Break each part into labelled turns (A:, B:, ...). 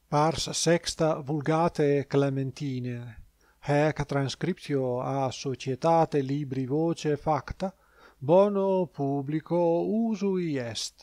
A: Pars sexta Vulgate Clementine, haec transcriptio a societate LibriVoce facta, bono publico usui est.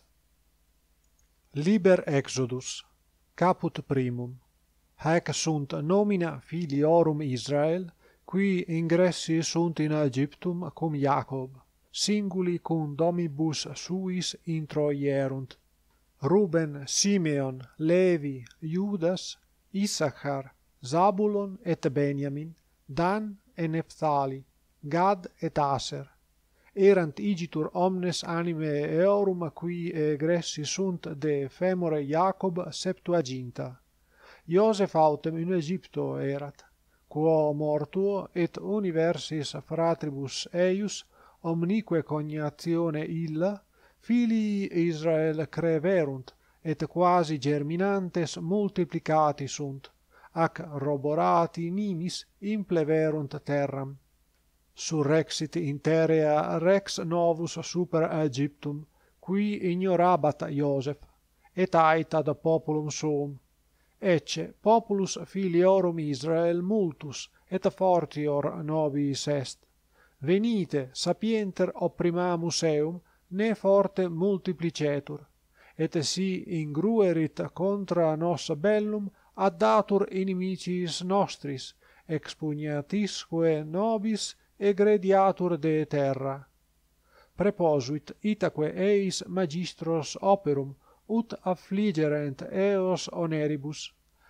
A: Liber Exodus, caput primum. Haec sunt nomina filiorum Israël, qui ingressi sunt in Ægyptum cum Jacob, singuli cum domibus suis introierunt. Ruben, Simeon, Levi, Judas, Issachar, Zabulon et Benjamin, Dan et Nephtali, Gad et Aser. Erant igitur omnes anime eorum qui egressi sunt de femore Jacob Septuaginta. Iosef autem in Egypto erat, quo mortuo et universis fratribus eius omnique cognatione illa, filii Israël creverunt, et quasi germinantes multiplicati sunt, ac roborati nimis impleverunt terram. Surrexit interea rex novus super Ægyptum, qui ignorabat Iosef, et ait ad populum suum. Ecce populus filiorum Israël multus, et fortior nobis est. Venite, sapienter opprimamus eum, ne forte multiplicetur, et si ingruerit contra nos bellum addatur inimicis nostris, expugnatisque nobis egrediatur de terra. Preposuit itaque eis magistros operum, ut affligerent eos oneribus,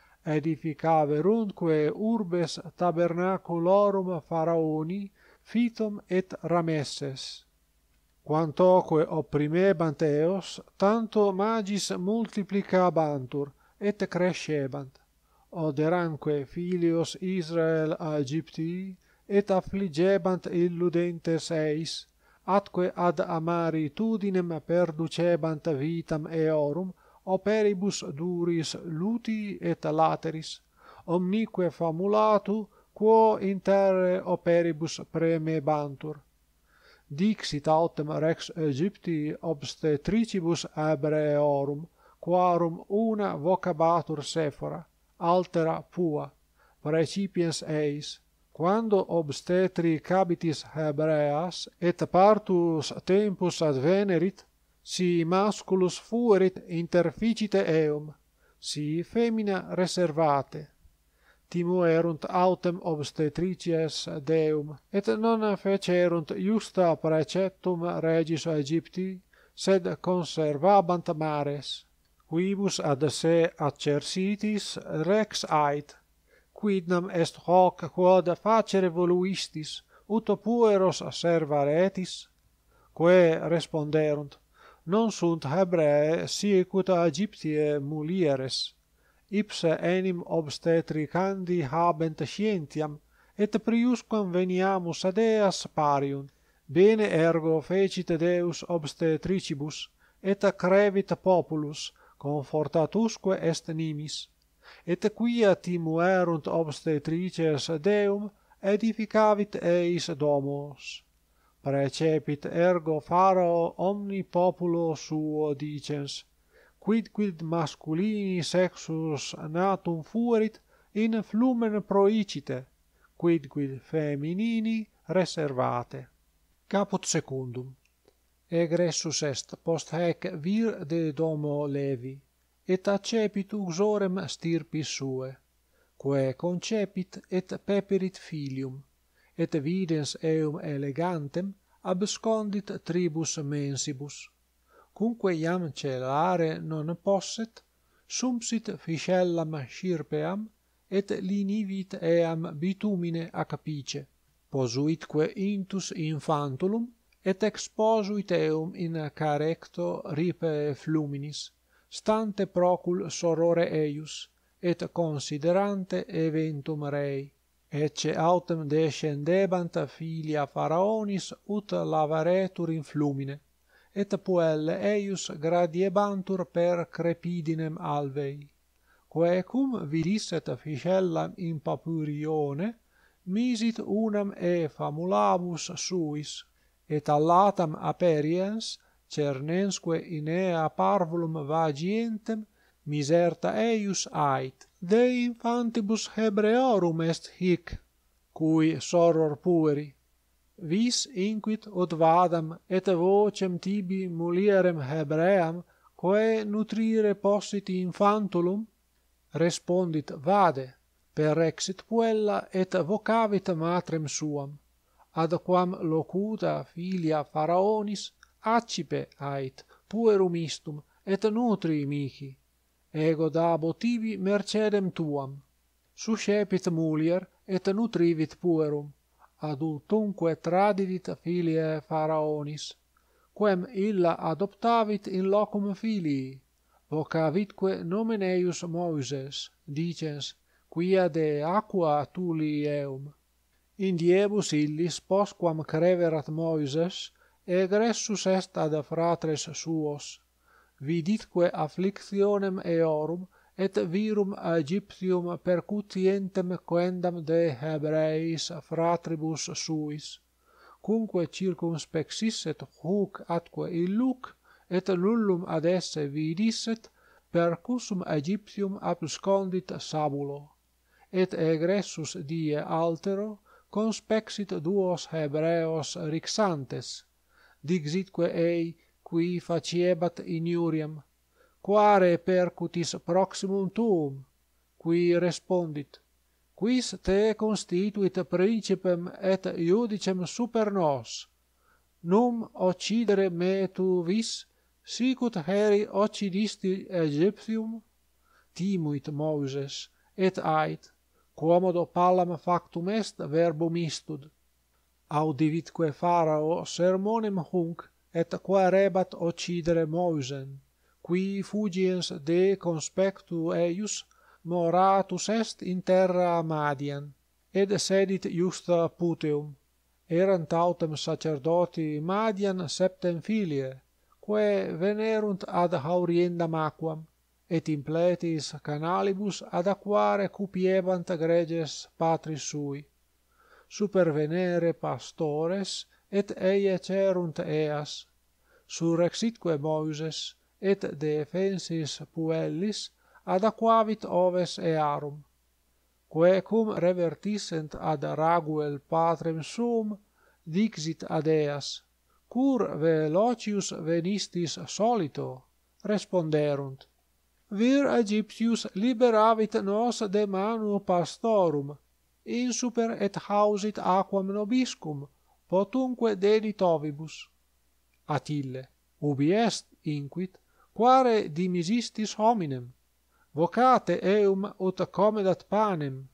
A: edificaveruntque urbes tabernaculorum Pharaoni, Fitom et Ramesses. Quantoque opprimebant eos, tanto magis multiplicabantur, et crescebant. Oderanque filios Israël Ægyptii, et affligebant illudentes eis, atque ad amaritudinem perducebant vitam eorum, operibus duris lutii et lateris, omnique famulatu, quo in terre operibus premebantur. Dixit autem rex Ægyptii obstetricibus Hebreorum, quarum una vocabatur Sephora, altera Pua, praecipiens eis, quando obstetri cabitis Hebreas et partus tempus advenerit, si masculus fuerit interficite eum, si femina reservate. Timuerunt autem obstetrices Deum, et non fecerunt juxta praeceptum regis Ægyptii, sed conservabant mares. Quibus ad se accersitis rex ait, quidnam est hoc quod facere voluistis, ut pueros servaretis? Quae responderunt, non sunt Hebreae sicut Ægyptiae mulieres, ipse enim obstetricandi habent scientiam, et priusquam veniamus ad eas pariunt. Bene ergo fecit Deus obstetricibus, et crevit populus, confortatusque est nimis. Et quia timuerunt obstetrices Deum, edificavit eis domos. Praecepit ergo Pharao omni populo suo dicens, quid masculini sexus natum fuerit, in flumen proicite, quid feminini reservate. Caput secundum. Egressus est post haec vir de domo Levi, et accepit uxorem stirpis sue, quae concepit et peperit filium, et videns eum elegantem abscondit tribus mensibus. Cunque iam celare non posset, sumpsit ficellam scirpeam, et linivit eam bitumine acapice. Posuitque intus infantulum, et exposuit eum in carecto ripe fluminis, stante procul sorore eius, et considerante eventum rei. Ecce autem descendebant filia Pharaonis ut lavaretur in flumine, et puelle eius gradiebantur per crepidinem alvei. Quae cum vidisset ficellam in papurione, misit unam e famulabus suis, et allatam aperiens, cernensque in ea parvulum vagientem, miserta eius ait, de infantibus Hebreorum est hic, cui soror pueri, vis inquit ut vadam et vocem tibi mulierem Hebream, quae nutrire possit infantulum? Respondit, vade, perexit puella et vocavit matrem suam, ad quam locuta filia Pharaonis accipe ait puerum istum et nutri mihi, ego dabo tibi mercedem tuam. Suscepit mulier et nutrivit puerum, adultumque tradivit filiae Pharaonis, quem illa adoptavit in locum filii, vocavitque nomen eius Moises, dicens, quia de aqua tuli eum. In diebus illis postquam creverat Moises, egressus est ad fratres suos, viditque afflictionem eorum et virum Ægyptium percutientem quendam de Hebreis fratribus suis, cumque circumspexisset huc atque illuc, et nullum ad esse vidisset, percussum Ægyptium abscondit Sabulo, et egressus die altero conspexit duos Hebreos rixantes, dixitque ei qui faciebat injuriam, quare percutis proximum tuum, qui respondit, quis te constituit principem et iudicem super nos, num occidere me tu vis, sicut heri occidisti Ægyptium? Timuit Moses, et ait, quomodo pallam factum est verbum istud. Audivitque Pharao sermonem hunc, et quaerebat occidere Mosem, qui fugiens de conspectu eius moratus est in terra Madian, ed sedit juxta puteum. Erant autem sacerdoti Madian septem filiae, quae venerunt ad hauriendam aquam, et in pletis canalibus ad aquare cupiebant greges patris sui. Supervenere pastores, et eie cerunt eas, surrexitque Moses, et defensis puellis ad aquavit oves earum, quae cum revertissent ad Raguel patrem suum, dixit ad eas, cur velocius venistis solito? Responderunt, vir Aegyptius liberavit nos de manu pastorum, insuper et hausit aquam nobiscum, potumque dedit ovibus. Atille, ubi est, inquit, quare dimisistis hominem? Vocate eum ut comedat panem.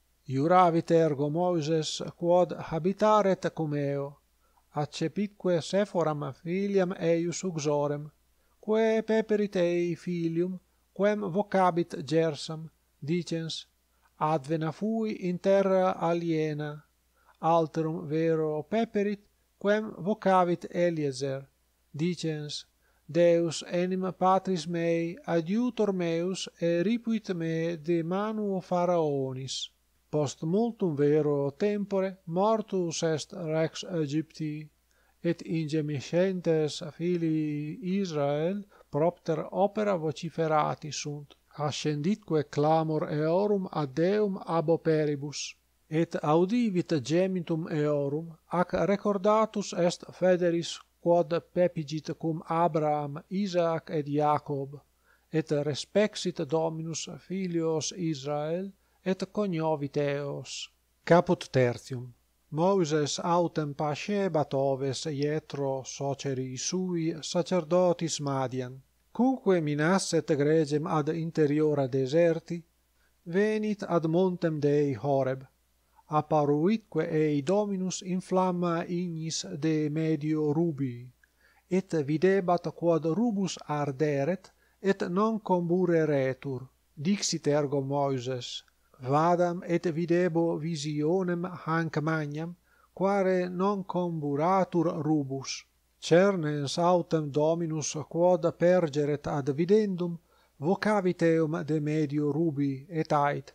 A: Iuravit ergo Moses quod habitaret cum eo, accepitque Sephoram filiam eius uxorem, quae peperit ei filium, quem vocabit Gersam, dicens, advena fui in terra aliena, alterum vero peperit, quem vocavit Eliezer, dicens, Deus enim patris mei adiutor meus ripuit me de manu Pharaonis. Post multum vero tempore mortus est rex Aegypti, et ingemiscentes filii Israël propter opera vociferati sunt, ascenditque clamor eorum ad Deum ab operibus, et audivit gemitum eorum, ac recordatus est federis quod pepigit cum Abraham, Isaac et Jacob, et respexit Dominus filios Israel, et cognovit eos. Caput tertium. Moses autem pascebat oves Ietro soceri sui sacerdotis Madian, cumque minasset gregem ad interiora deserti, venit ad montem Dei Horeb, apparuitque ei Dominus in flamma ignis de medio rubii, et videbat quod rubus arderet, et non combureretur. Dixit ergo Moses, vadam et videbo visionem hanc magnam, quare non comburatur rubus. Cernens autem Dominus quod pergeret ad videndum, vocavit eum de medio rubii, et ait,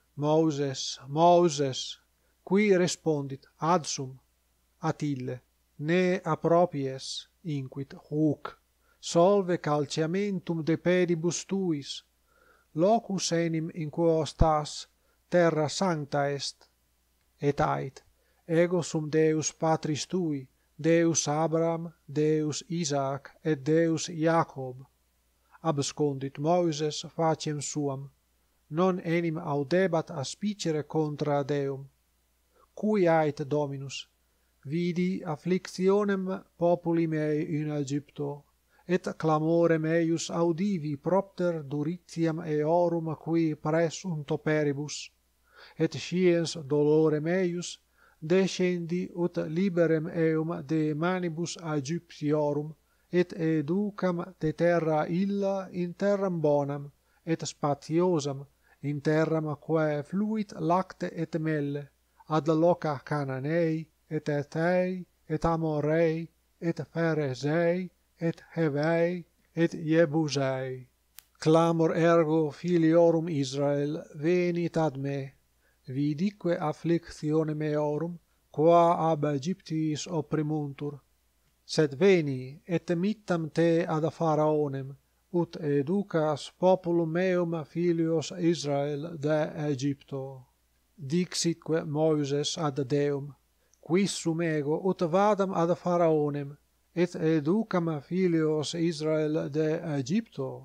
A: Moses, Moses, qui respondit, adsum. Atille, ne appropies, inquit, huc, solve calciamentum de pedibus tuis, locus enim in quo stas, terra sancta est. Et ait, ego sum Deus patris tui, Deus Abraham, Deus Isaac, et Deus Jacob. Abscondit Moses faciem suam, non enim audebat aspicere contra Deum. Cui ait Dominus, vidi afflictionem populi mei in Ægypto, et clamorem eius audivi propter duritiam eorum qui presunt operibus, et sciens dolorem eius descendi ut liberem eum de manibus Ægyptiorum, et educam de terra illa in terram bonam, et spatiosam, in terram quae fluit lacte et melle, ad loca Cananei, et Ethei, et Amorei, et Pharesei, et Hevei, et Jebusei. Clamor ergo filiorum Israel venit ad me, vidique afflictionem eorum, qua ab Aegyptis opprimuntur. Sed veni, et mittam te ad Pharaonem, ut educas populum meum filios Israel de Ægypto. Dixitque Moses ad Deum, quis sum ego ut vadam ad Pharaonem, et educam filios Israel de Ægypto?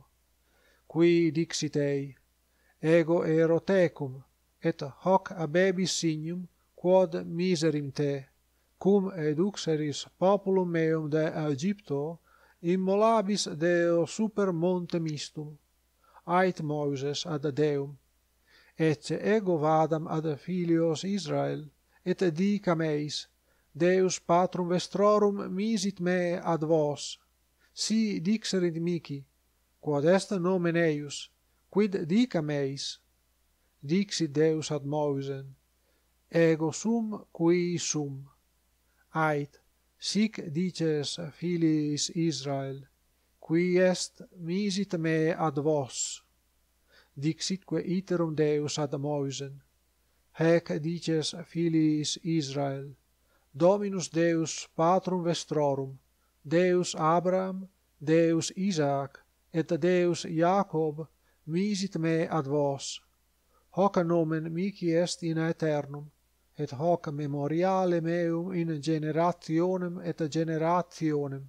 A: Qui dixit ei, ego ero tecum, et hoc abebis signum, quod miserim te, cum eduxeris populum meum de Ægypto, immolabis Deo super montem istum. Ait Moses ad Deum, ecce ego vadam ad filios Israel, et dicam eis, Deus patrum vestrorum misit me ad vos. Si dixerit mihi, quod est nomen eius, quid dicam eis? Dixit Deus ad Mosem, ego sum qui sum. Ait, sic dices filiis Israel, qui est misit me ad vos. Dixitque iterum Deus ad Mosem, hec dices filiis Israel, Dominus Deus patrum vestrorum, Deus Abraham, Deus Isaac, et Deus Jacob misit me ad vos. Hoc nomen mihi est in aeternum, et hoc memoriale meum in generationem et generationem.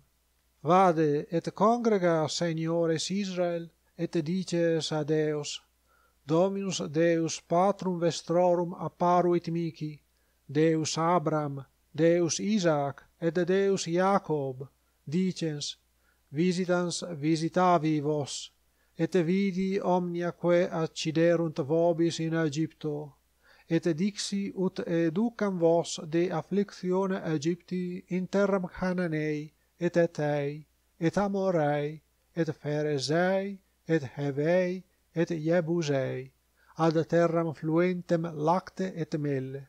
A: Vade et congrega seniores Israel, et dices ad eos, Dominus Deus patrum vestrorum apparuit mihi, Deus Abraham, Deus Isaac, et Deus Jacob, dicens, visitans visitavi vos, et vidi omniaque acciderunt vobis in Ægypto, et dixi ut educam vos de afflictione Ægypti in terram Cananei, et Ethei, et Amorei, et Pharesei, et Hevei, et Jebusei, ad terram fluentem lacte et melle.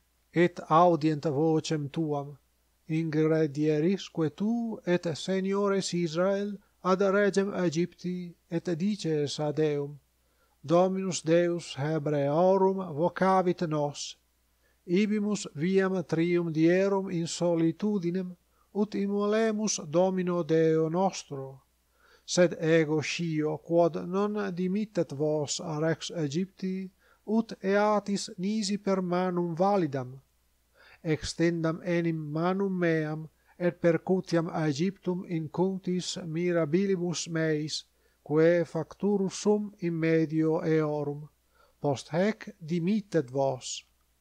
A: Et audient vocem tuam, ingredierisque tu et seniores Israel ad regem Ægypti, et dices ad Deum, Dominus Deus Hebreorum vocavit nos, ibimus viam trium dierum in solitudinem, ut immolemus Domino Deo nostro. Sed ego scio quod non dimittet vos a rex Ægypti, ut eatis nisi per manum validam. Extendam enim manum meam, et percutiam Ægyptum in cuntis mirabilibus meis, quae facturus sum in medio eorum, post hec dimittet vos.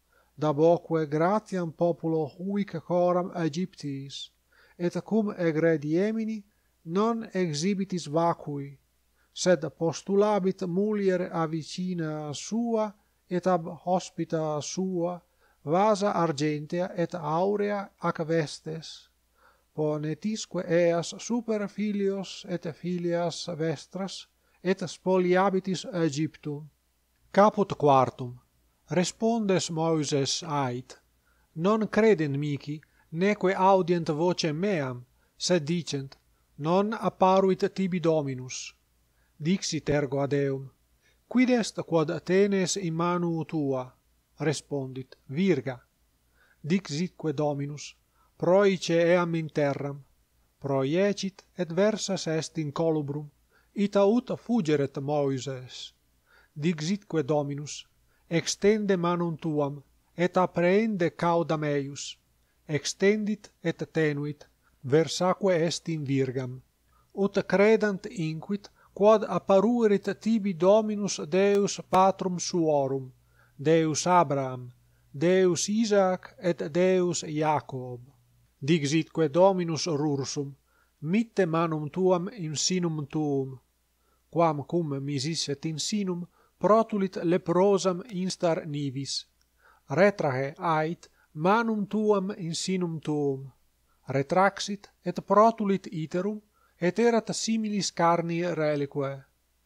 A: Daboque gratiam populo huic coram Ægyptis, et cum egrediemini non exhibitis vacui, sed postulabit mulier a vicina sua, et ab hospita sua, vasa argentea et aurea ac vestes, ponetisque eas super filios et filias vestras, et spoliabitis Ægyptum. Caput quartum. Respondes Moses ait, non credent mihi, neque audient vocem meam, sed dicent, non apparuit tibi Dominus. Dixit ergo ad Deum, quid est quod tenes in manu tua? Respondit, virga. Dixitque Dominus, proice eam in terram, proiecit et versas est in colubrum, ita ut fugeret Moses. dixitque Dominus, extende manum tuam, et apprehende caudam eius, extendit et tenuit, versaque est in virgam, ut credant inquit, quod apparuerit tibi Dominus Deus Patrum suorum, Deus Abraham, Deus Isaac et Deus Jacob. Dixitque Dominus rursum, mitte manum tuam in sinum tuum, quam cum misisset in sinum, protulit leprosam instar nivis, retrahe ait manum tuam in sinum tuum, retraxit et protulit iterum, et erat similis carni reliquae.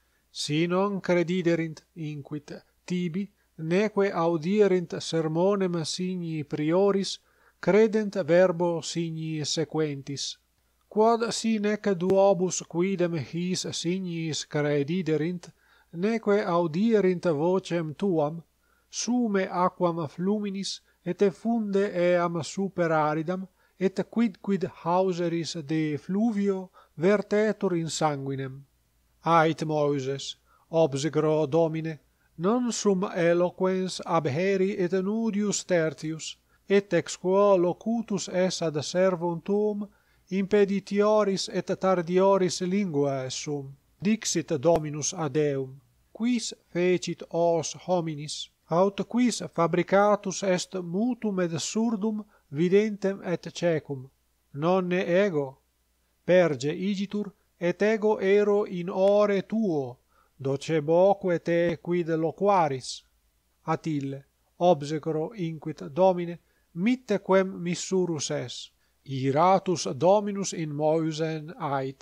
A: Si non crediderint inquit tibi, neque audierint sermonem signi prioris, credent verbo signi sequentis. Quod si nec duobus quidem his signis crediderint, neque audierint vocem tuam, sume aquam fluminis, et effunde eam super aridam, et quidquid hauseris de fluvio vertetur in sanguinem. Ait Moses, obsegro Domine, non sum eloquens abheri et nudius tertius, et ex quo locutus es ad servum tuum, impeditioris et tardioris linguae sum. Dixit Dominus ad eum, quis fecit os hominis, aut quis fabricatus est mutum et surdum, videntem et cecum, nonne ego? Perge igitur, et ego ero in ore tuo, doceboque te quid loquaris. Atille, obsecro inquit Domine, mitte quem missurus es. Iratus Dominus in Moisen ait,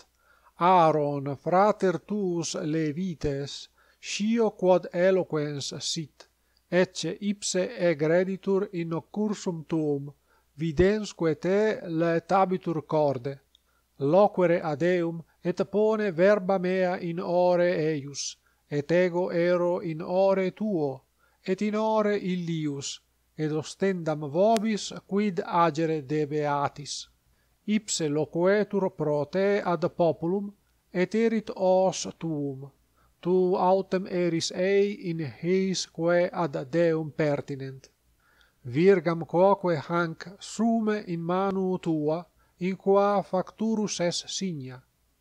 A: Aaron frater tuus Levites, scio quod eloquens sit, ecce ipse egreditur in occursum tuum, vidensque te laetabitur corde. Loquere ad eum, et pone verba mea in ore eius, et ego ero in ore tuo, et in ore illius, et ostendam vobis quid agere debeatis. Ipse loquetur pro te ad populum, et erit os tuum. Tu autem eris ei in his quae ad Deum pertinent. Virgam quoque hanc sume in manu tua, in qua facturus es signa.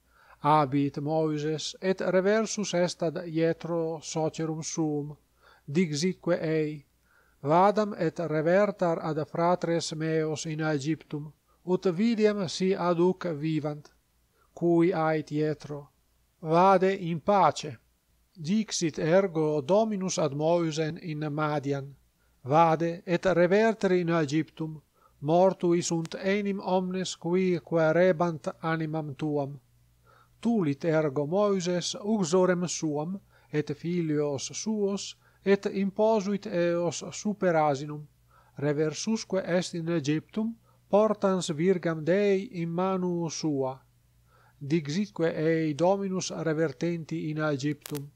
A: Abit Moses, et reversus est ad Jethro socerum suum, dixitque ei, vadam et revertar ad fratres meos in Ægyptum, ut vidiem si aduc vivant. Cui ait Jethro, vade in pace. Dixit ergo Dominus ad Moisen in Madian, vade et reverter in Ægyptum, mortui sunt enim omnes qui quaerebant animam tuam. Tulit ergo Moises uxorem suam, et filios suos, et imposuit eos super asinum, reversusque est in Ægyptum, portans virgam Dei in manu sua. Dixitque ei Dominus revertenti in Ægyptum.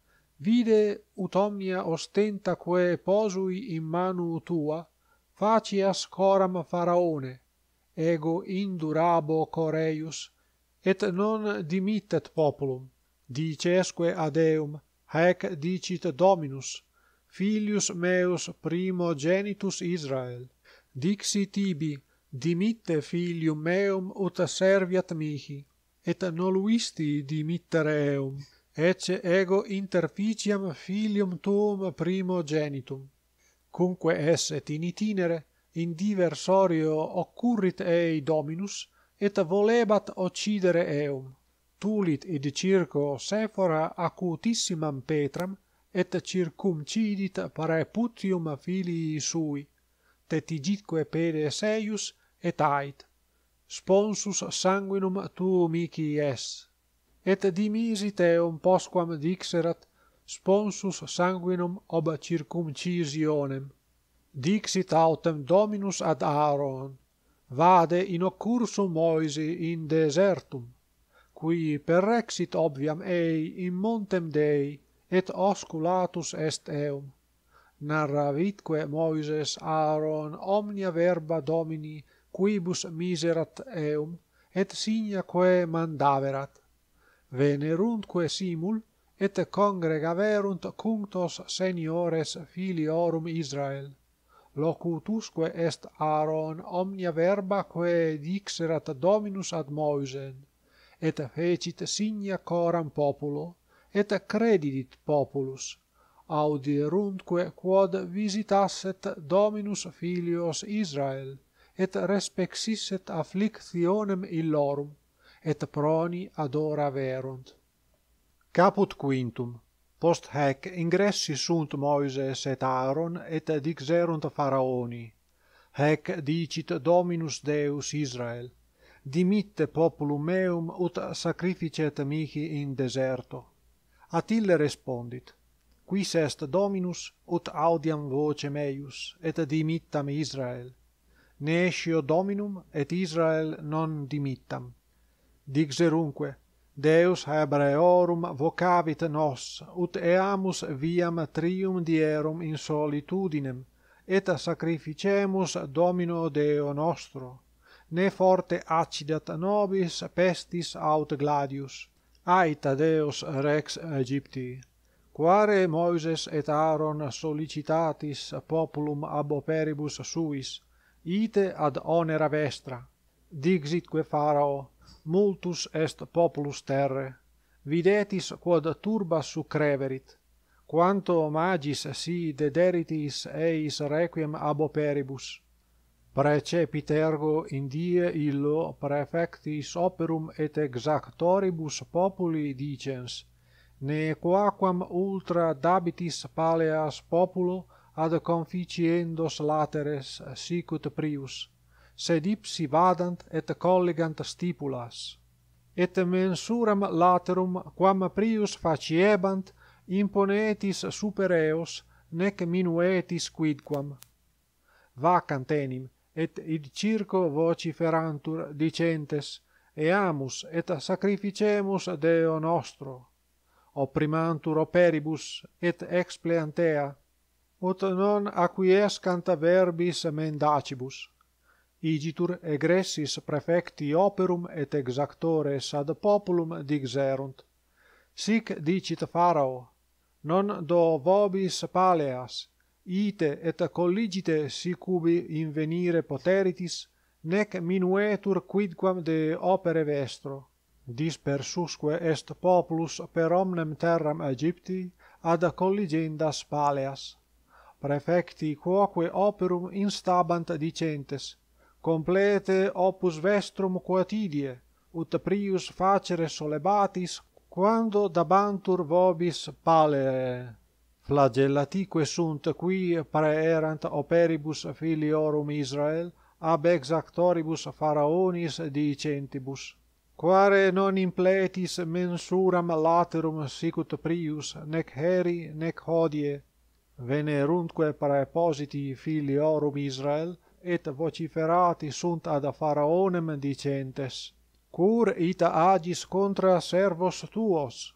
A: Vide ut omnia ostenta quae posui in manu tua, facias coram Faraone, ego indurabo coreius, et non dimittet populum. Dicesque ad eum, haec dicit Dominus, filius meus primogenitus Israel. Dixi tibi, dimitte filium meum ut serviat mihi, et noluisti dimittere eum, ecce ego interficiam filium tuum primogenitum. Cunque esset in itinere, in diversorio occurrit ei Dominus, et volebat occidere eum. Tulit id circo Sephora acutissimam Petram, et circumcidit praeputium filii sui, tetigitque pede seius, et ait, sponsus sanguinum tu mihi es. Et dimisit eum postquam dixerat, sponsus sanguinum ob circumcisionem. Dixit autem Dominus ad Aaron, vade in occursum Moisi in desertum, qui perrexit obviam ei in montem Dei, et osculatus est eum. Narravitque Moises Aaron omnia verba Domini quibus miserat eum, et signa quae mandaverat. Veneruntque simul, et congregaverunt cunctos seniores filiorum Israel. Locutusque est Aaron omnia verba quae dixerat Dominus ad Moisen, et fecit signa coram populo, et credidit populus, audieruntque quod visitasset Dominus filios Israel, et respexisset afflictionem illorum, et proni adoraverunt. Caput quintum. Post hac ingressi sunt Moises et Aaron et dixerunt Pharaoni. Hac dicit Dominus Deus Israel: dimitte populum meum ut sacrificet mihi in deserto. At ille respondit: quis est Dominus ut audiam vocem eius et dimittam Israel? Nescio Dominum et Israel non dimittam. Dixerunque: Deus Hebreorum vocavit nos, ut eamus viam trium dierum in solitudinem, et sacrificemus Domino Deo nostro. Ne forte accidat nobis pestis aut gladius. Aita Deus rex Aegypti. Quare Moises et Aaron sollicitatis populum ab operibus suis, ite ad onera vestra. Dixitque Pharao: multus est populus terre, videtis quod turba sucreverit, quanto magis si dederitis eis requiem ab operibus. Precepit ergo in die illo praefectis operum et exactoribus populi dicens, ne quaquam ultra dabitis paleas populo ad conficiendos lateres sicut prius, sed ipsi vadant et colligant stipulas. Et mensuram laterum quam prius faciebant imponetis super eos, nec minuetis quidquam. Vacant enim, et id circo vociferantur dicentes: eamus et sacrificemus Deo nostro. Opprimantur operibus et expleant ea, ut non acquiescant verbis mendacibus. Igitur egressis praefecti operum et exactores ad populum dixerunt: sic dicit Pharao: non do vobis paleas, ite et colligite sic ubi invenire poteritis, nec minuetur quidquam de opere vestro. Dispersusque est populus per omnem terram Aegypti ad colligendas paleas. Praefecti quoque operum instabant dicentes: complete opus vestrum quotidie, ut prius facere solebatis, quando dabantur vobis palee. Flagellatique sunt qui praerant operibus filiorum Israel, ab exactoribus Pharaonis dicentibus: quare non impletis mensuram laterum sicut prius, nec heri nec hodie. Veneruntque praepositi filiorum Israel, et vociferati sunt ad Pharaonem dicentes: cur ita agis contra servos tuos?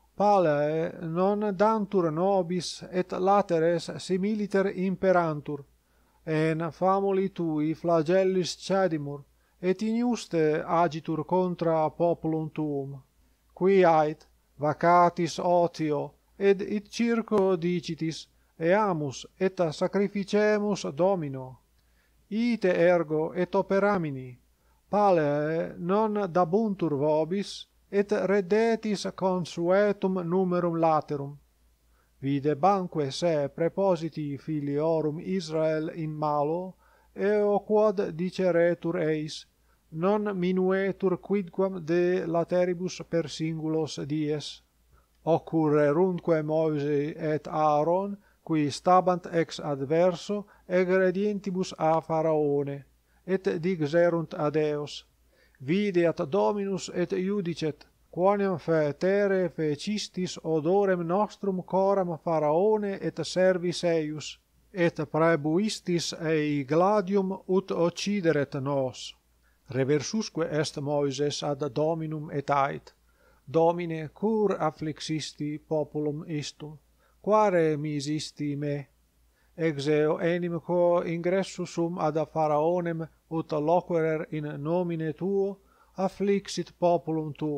A: Palae non dantur nobis et lateres similiter imperantur, en famuli tui flagellis cedimur, et iniuste agitur contra populum tuum. Qui ait, vacatis otio, ed id circo dicitis: eamus et sacrificemus Domino. Ite ergo et operamini, palae non dabuntur vobis, et reddetis consuetum numerum laterum. Videbanque se prepositi filiorum Israel in malo, eo quod diceretur eis: non minuetur quidquam de lateribus per singulos dies. Occurrerunque Moise et Aaron, qui stabant ex adverso egredientibus a Pharaone, et dixerunt ad eos: videat Dominus et iudicet, quoniam faetere fecistis odorem nostrum coram Pharaone et servis eius, et praebuistis ei gladium ut occideret nos. Reversusque est Moises ad Dominum et ait: Domine, cur afflixisti populum istum? Quare misisti me? Ex eo enim quo ingressus sum ad Pharaonem ut loquerer in nomine tuo, afflixit populum tuum,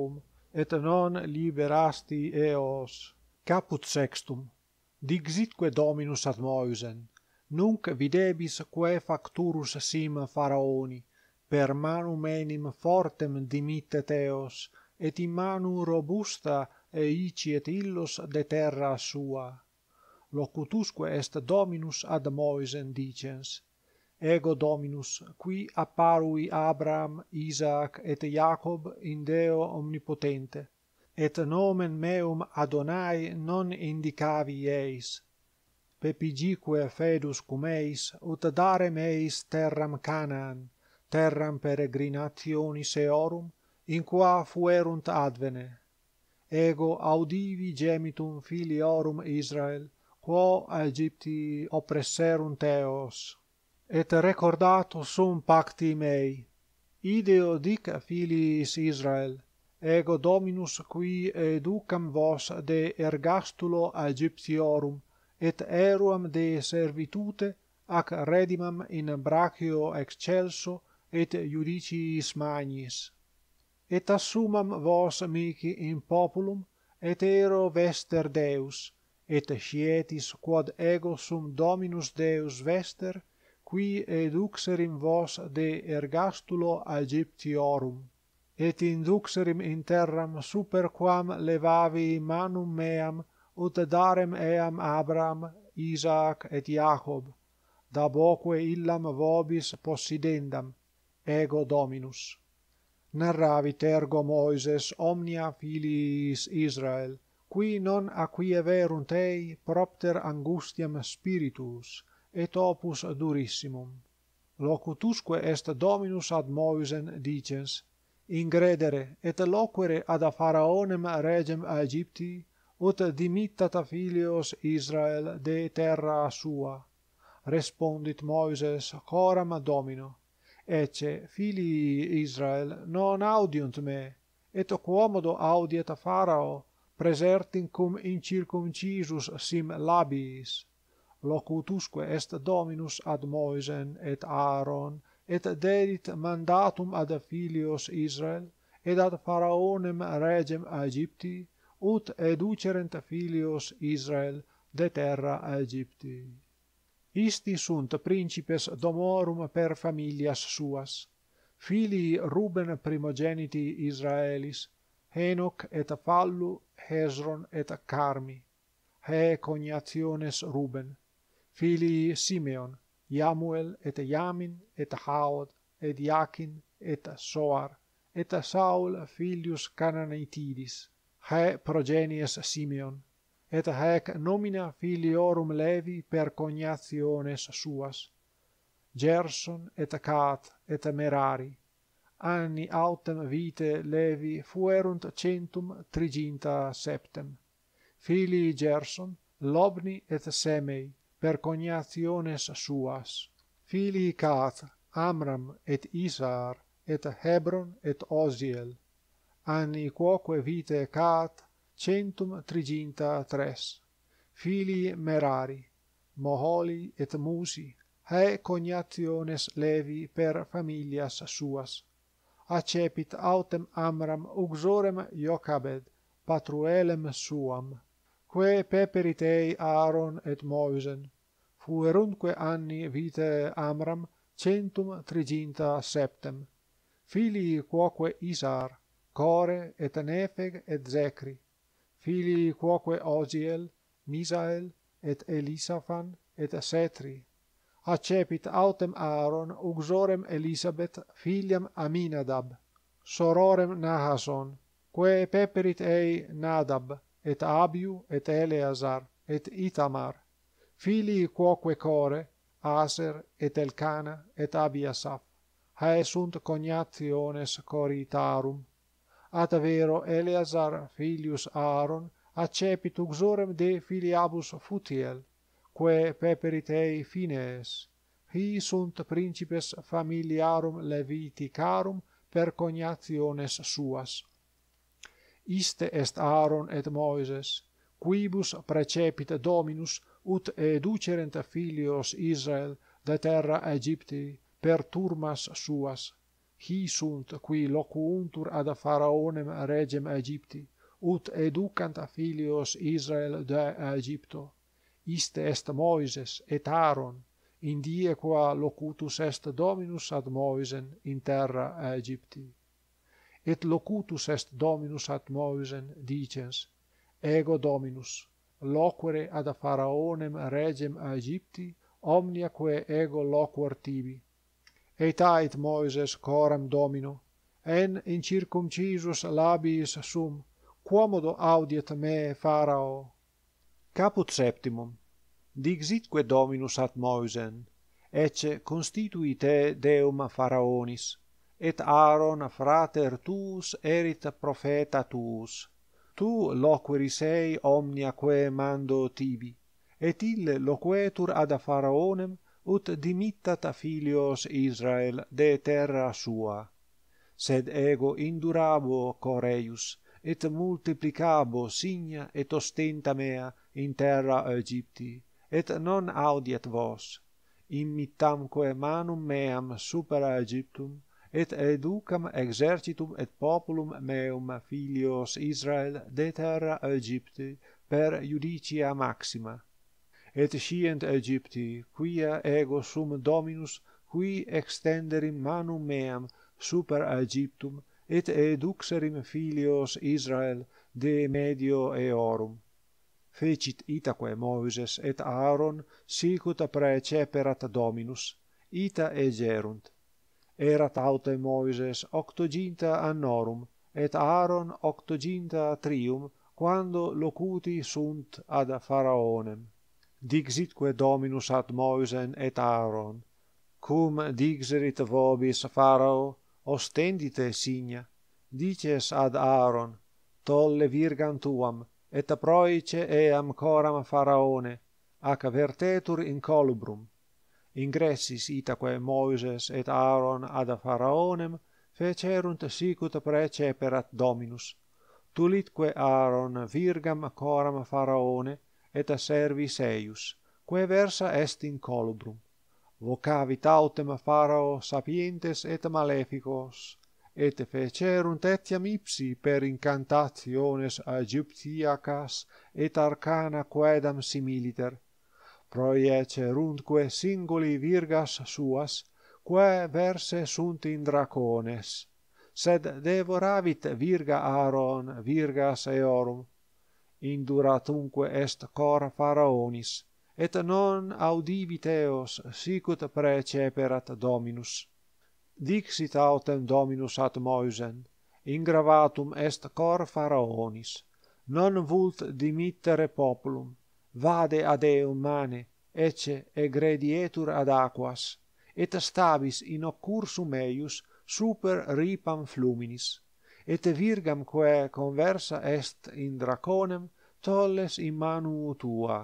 A: et non liberasti eos. Caput sextum. Dixitque Dominus ad Moisen, nunc videbis quae facturus sim Pharaoni, per manum enim fortem dimittet eos, et in manu robusta eiciet illos de terra sua. Locutusque est Dominus ad Moisen dicens: Ego Dominus, qui apparui Abraham, Isaac et Jacob in Deo omnipotente, et nomen meum Adonai non indicavi eis. Pepigique fedus cum eis, ut darem eis terram Canaan, terram peregrinationis eorum, in qua fuerunt advene. Ego audivi gemitum filiorum Israel, quo Ægypti oppresserunt eos. Et recordato sum pacti mei. Ideo dic filiis Israel: Ego Dominus qui educam vos de ergastulo Ægyptiorum, et eruam de servitute ac redimam in brachio excelso et judiciis magnis. Et assumam vos mihi in populum, et ero vester Deus, et scietis quod ego sum Dominus Deus vester, qui eduxerim vos de ergastulo Ægyptiorum, et induxerim in terram super quam levavi manum meam, ut darem eam Abraham, Isaac et Jacob, daboque illam vobis possidendam, ego Dominus. Narravit ergo Moises omnia filiis Israel, qui non acquieverunt ei propter angustiam spiritus, et opus durissimum. Locutusque est Dominus ad Moisen dicens: Ingredere et loquere ad Pharaonem regem Ægypti, ut dimittat filios Israel de terra sua. Respondit Moises coram Domino: Ecce filii Israel non audiunt me, et quomodo audiet Pharao, praesertim cum incircumcisus sim labiis. Locutusque est Dominus ad Moisen et Aaron, et dedit mandatum ad filios Israel, et ad Pharaonem regem Ægypti, ut educerent filios Israel de terra Ægypti. Isti sunt principes domorum per familias suas. Filii Ruben primogeniti Israelis, Henoc et Fallu, Hezron et Carmi. He cognationes Ruben. Filii Simeon, Jamuel et Jamin et Haod et Jachin et Soar, et Saul filius Canaanitidis. He progenies Simeon, et haec nomina filiorum Levi per cognationes suas. Gerson et Cat et Merari. Anni autem vitae Levi fuerunt 137. Filii Gerson, Lobni et Semei, per cognationes suas. Filii Cat, Amram et Issachar, et Hebron et Osiel. Anni quoque vitae Cat, 133. Filii Merari, Moholi et Musi, hae cognationes Levi per familias suas. Accepit autem Amram uxorem Jochebed, patruelem suam, quae peperit ei Aaron et Moisen. Fuerunque anni vitae Amram 137. Filii quoque Issachar, Core et Nepheg et Zechri. Filii quoque Osiel, Misael et Elisaphan et Setri. Accepit autem Aaron uxorem Elisabeth filiam Aminadab, sororem Nahason, quae peperit ei Nadab, et Abiu et Eleazar et Itamar. Filii quoque Core, Aser et Elcana et Abiasaph. Hae sunt cognationes Coritarum. At vero Eleazar filius Aaron accepit uxorem de filiabus Futiel, quae peperit ei Phinees. Hi sunt principes familiarum Leviticarum per cognationes suas. Iste est Aaron et Moises, quibus praecepit Dominus ut educerent filios Israel de terra Ægypti per turmas suas. hi sunt qui locuuntur ad Pharaonem regem Aegypti, ut educant filios Israel de Aegypto. Iste est Moises et Aaron, in die qua locutus est Dominus ad Moisen in terra Aegypti. Et locutus est Dominus ad Moisen, dicens, ego Dominus, loquere ad Pharaonem regem Aegypti, omniaque ego loquor tibi. Et ait Moises coram Domino, en incircumcisus labiis sum, quomodo audiet me Pharao. Caput septimum. Dixitque Dominus ad Moisen, ecce constitui te Deum Pharaonis, et Aaron frater tuus erit propheta tuus. Tu loqueris ei omniaque mando tibi, et ille loquetur ad Pharaonem, ut dimittat filios Israel de terra sua. Sed ego indurabo coreius, et multiplicabo signa et ostenta mea in terra Aegypti, et non audiet vos. Immittamque manum meam super Aegyptum, et educam exercitum et populum meum filios Israel de terra Aegypti per judicia maxima. Et scient Aegypti, quia ego sum Dominus, qui extenderim manum meam super Aegyptum, et eduxerim filios Israel de medio eorum. Fecit itaque Moises et Aaron sicut praeceperat Dominus, ita egerunt. Erat aute Moises octoginta annorum, et Aaron octoginta trium, quando locuti sunt ad Pharaonem. Dixitque Dominus ad Moisen et Aaron, cum dixerit vobis Pharao, ostendite signa, dices ad Aaron, tolle virgam tuam, et proice eam coram Pharaone, ac vertetur in colubrum. Ingressis itaque Moises et Aaron ad Pharaonem fecerunt sicut praeceperat Dominus. Tulitque Aaron virgam coram Pharaone et servis eius, quae versa est in colubrum. Vocavit autem Pharao sapientes et maleficos, et fecerunt etiam ipsi per incantationes Aegyptiacas et arcana quaedam similiter. Proieceruntque singuli virgas suas, quae verse sunt in dracones, sed devoravit virga Aaron virgas eorum. Induratunque est cor Pharaonis, et non audivit eos sicut praeceperat Dominus. Dixit autem Dominus ad Moisen, ingravatum est cor Pharaonis, non vult dimittere populum, vade ad eum mane, ecce egredietur ad aquas, et stabis in occursum eius super ripam fluminis, et virgam quae conversa est in draconem tolles in manu tua.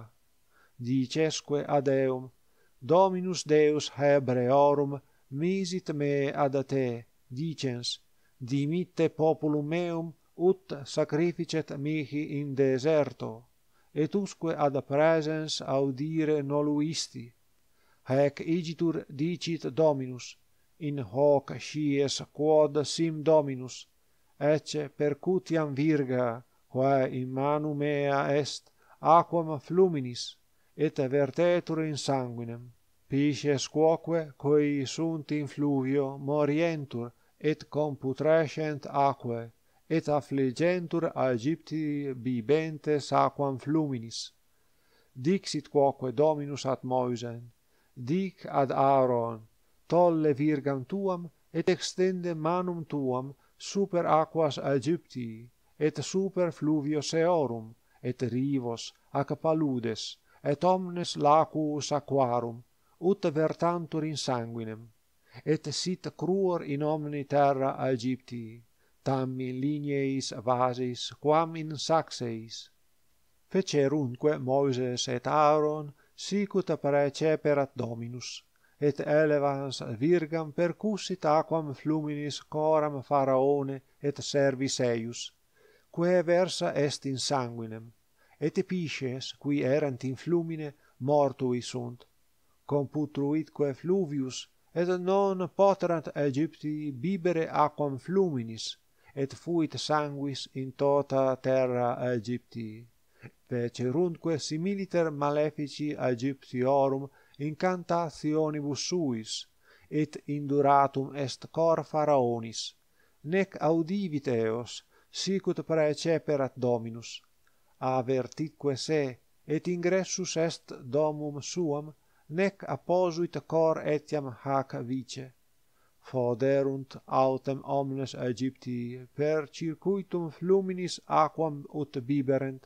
A: Dicesque ad eum, Dominus Deus Hebreorum misit me ad te, dicens, dimitte populum meum ut sacrificet mihi in deserto, et usque ad praesens audire noluisti. Haec igitur dicit Dominus, in hoc scies quod sim Dominus, ecce percutiam virga, quae in manu mea est, aquam fluminis, et vertetur in sanguinem. Pisces quoque, qui sunt in fluvio, morientur, et computrescent aquae, et affligentur Aegypti bibentes aquam fluminis. Dixit quoque Dominus ad Moisen, dic ad Aaron, tolle virgam tuam, et extende manum tuam super aquas Aegyptii, et super fluvios eorum, et rivos, ac paludes, et omnes lacus aquarum, ut vertantur in sanguinem, et sit cruor in omni terra Aegyptii, tam in lineis vasis, quam in saxeis. Fecerunque Moises et Aaron sicut praeceperat Dominus, et elevans virgam percussit aquam fluminis coram Pharaone et servis eius, quae versa est in sanguinem, et pisces, qui erant in flumine, mortui sunt. Computruitque fluvius, et non poterant Aegypti bibere aquam fluminis, et fuit sanguis in tota terra Aegypti. Feceruntque similiter malefici Aegyptiorum incantationibus suis, et induratum est cor Pharaonis, nec audivit eos, sicut praeceperat Dominus. Avertitque se, et ingressus est domum suam, nec apposuit cor etiam hac vice. Foderunt autem omnes Aegypti per circuitum fluminis aquam ut biberent,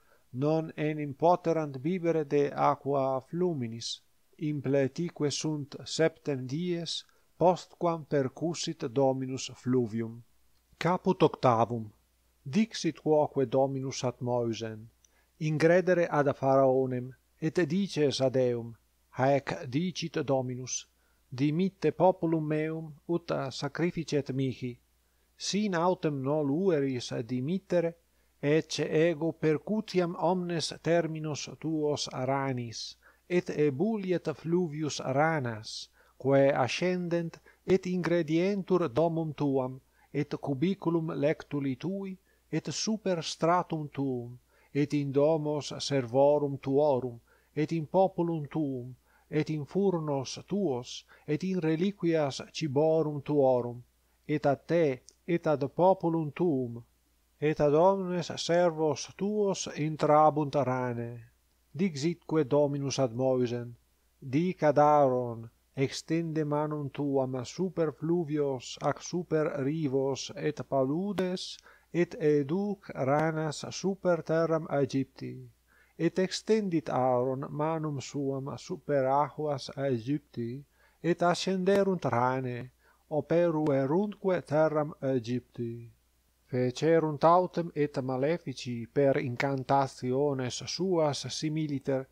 A: non enim poterant bibere de aqua fluminis, impletique sunt septem dies, postquam percussit Dominus fluvium. Caput octavum. Dixit quoque Dominus ad Moisem, ingredere ad Pharaonem, et dices ad eum, haec dicit Dominus, dimitte populum meum ut sacrificet mihi, sin autem nol ueris dimittere, ecce ego percutiam omnes terminos tuos ranis, et ebuliet fluvius ranas, quae ascendent et ingredientur domum tuam, et cubiculum lectuli tui, et super stratum tuum, et in domos servorum tuorum, et in populum tuum, et in furnos tuos, et in reliquias ciborum tuorum, et ad te, et ad populum tuum, et ad omnes servos tuos intrabunt rane. Dixitque Dominus ad Moisem, dic ad Aaron, extende manum tuam super fluvios ac super rivos et paludes, et educ ranas super terram Aegypti, et extendit Aaron manum suam super aquas Aegypti, et ascenderunt rane, operueruntque terram Aegypti. Fecerunt autem et malefici per incantationes suas similiter,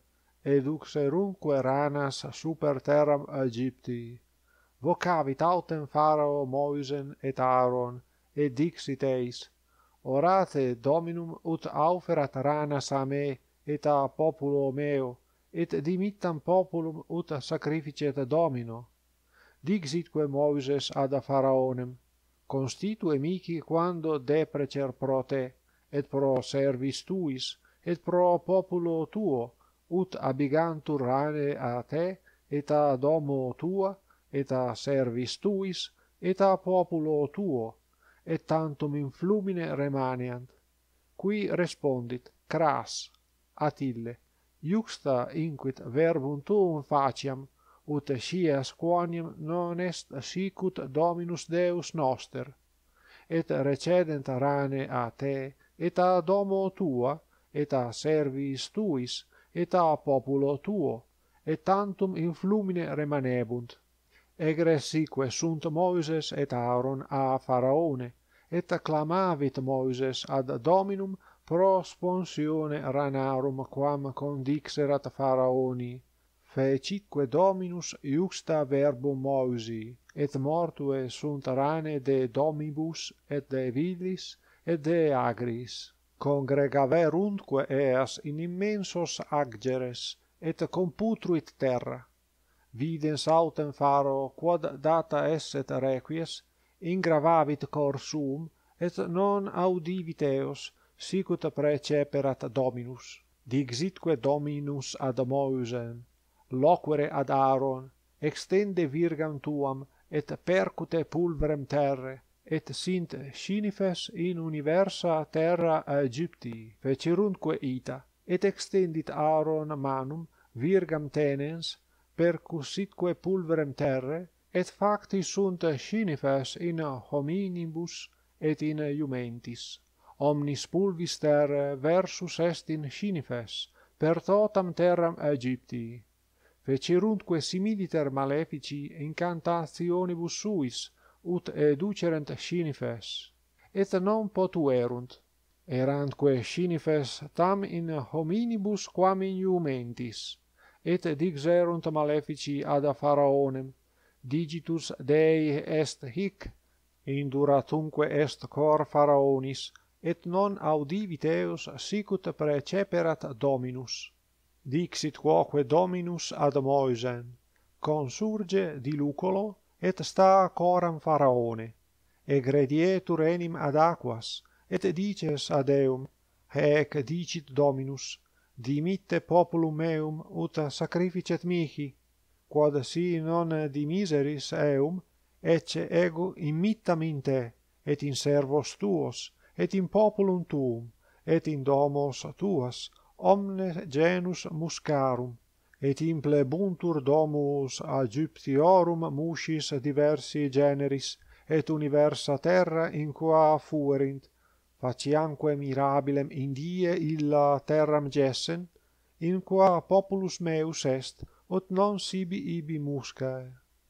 A: eduxerunque ranas super terram Aegypti. Vocavit autem Pharao Moisem et Aaron, et dixit eis, orate Dominum ut auferat ranas a me et a populo meo, et dimittam populum ut sacrificet Domino. Dixitque Moises ad Pharaonem, constitue mihi quando deprecer pro te, et pro servis tuis, et pro populo tuo, ut abigantur rane a te, et a domo tua, et a servis tuis, et a populo tuo, et tantum in flumine remaneant. Qui respondit, cras, at ille, juxta inquit verbum tuum faciam, ut scias quoniam non est sicut Dominus Deus noster, et recedent rane a te, et a domo tua, et a servis tuis, et a populo tuo, et tantum in flumine remanebunt. Egressique sunt Moses et Aaron a Pharaone, et clamavit Moses ad Dominum pro sponsione ranarum quam condixerat Pharaoni. Fecitque Dominus juxta verbum Moisi, et mortue sunt rane de domibus, et de vilis, et de agris. Congregaveruntque eas in immensos aggeres, et computruit terra. Videns autem Pharao quod data esset requies, ingravavit cor suum, et non audivit eos, sicut praeceperat Dominus. Dixitque Dominus ad Moisem, loquere ad Aaron, extende virgam tuam, et percute pulverem terre, et sint scinifes in universa terra Aegypti, feceruntque ita, et extendit Aaron manum, virgam tenens, percussitque pulverem terre, et facti sunt scinifes in hominibus et in iumentis. Omnis pulvis terre versus est in scinifes, per totam terram Aegypti. Feceruntque similiter malefici incantationibus suis, ut educerent scinifes, et non potuerunt, erantque scinifes tam in hominibus quam in iumentis, et dixerunt malefici ad Pharaonem, digitus Dei est hic, induratumque est cor Pharaonis, et non audivit eos sicut praeceperat Dominus. Dixit quoque Dominus ad Moisem, consurge di Lucolo, et sta coram Faraone, egredietur enim ad aquas, et dices ad eum, haec dicit Dominus, dimitte populum meum ut sacrificet mihi, quod si non dimiseris eum, ecce ego immittam in te, et in servos tuos, et in populum tuum, et in domos tuas, omne genus muscarum, et implebuntur domus Ægyptiorum musis diversi generis, et universa terra in qua fuerint, faciamque mirabilem in die illa terram gessen, in qua populus meus est, ut non sibi ibi muscae.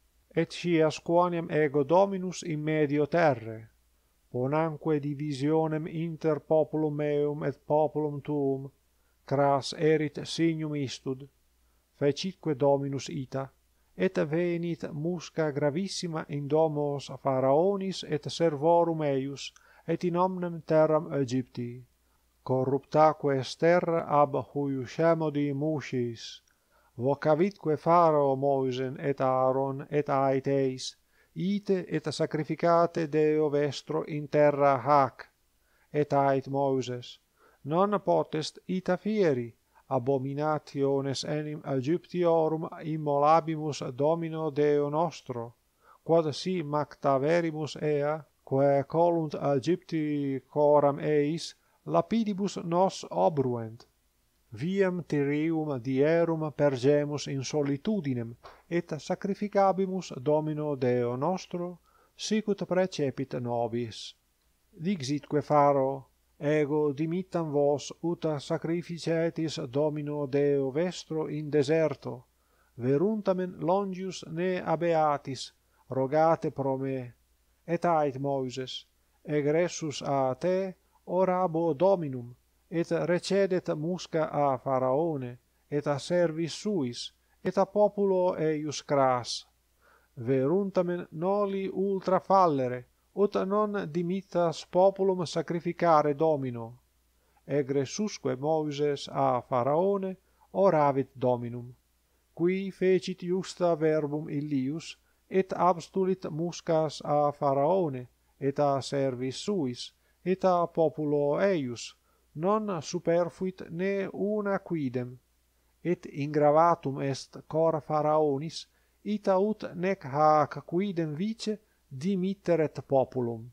A: Et scias quoniam ego Dominus in medio terrae, ponamque divisionem inter populum meum et populum tuum, cras erit signum istud, fecitque Dominus ita, et venit musca gravissima in domos Pharaonis et servorum eius, et in omnem terram Ægypti, corruptaque est terra ab huiuscemodi musis, vocavitque Pharao Moisen et Aaron et ait eis, ite et sacrificate Deo vestro in terra hac, et ait Moses, non potest ita fieri, abominationes enim Ægyptiorum immolabimus Domino Deo nostro, quod si mactaverimus ea, quae colunt Ægypti coram eis, lapidibus nos obruent. Viam Tyrium dierum pergemus in solitudinem, et sacrificabimus Domino Deo nostro, sicut precepit nobis. Dixitque Pharao, ego dimittam vos ut sacrificetis Domino Deo vestro in deserto, veruntamen longius ne habeatis, rogate pro me. Et ait Moses, egressus a te, orabo Dominum, et recedet musca a Pharaone, et a servis suis, et a populo eius cras. Veruntamen noli ultra fallere, ut non dimittas populum sacrificare Domino. Egressusque Moses a Pharaone oravit Dominum, qui fecit juxta verbum illius, et abstulit muscas a Pharaone, et a servis suis, et a populo eius, non superfuit ne una quidem, et ingravatum est cor Pharaonis, ita ut nec hac quidem vice dimitteret populum.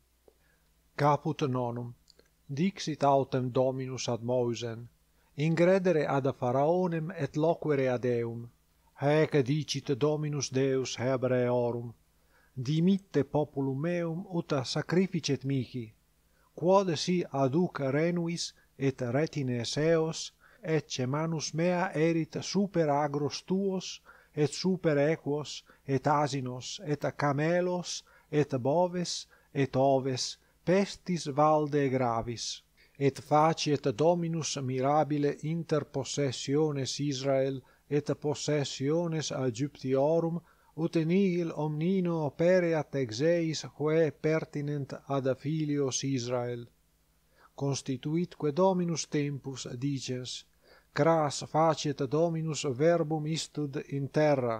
A: Caput nonum. Dixit autem Dominus ad Mosem, ingredere ad Pharaonem et loquere ad eum. Haec dicit Dominus Deus Hebreorum, dimitte populum meum ut sacrificet mihi, quod si aduc renuis et retines eos, ecce manus mea erit super agros tuos, et super equos, et asinos, et camelos, et boves, et oves, pestis valde gravis. Et faciet Dominus mirabile inter possessiones Israel et possessiones Ægyptiorum, ut nihil omnino pereat ex eis quae pertinent ad filios Israel. Constituitque Dominus tempus, dices, cras faciet Dominus verbum istud in terra.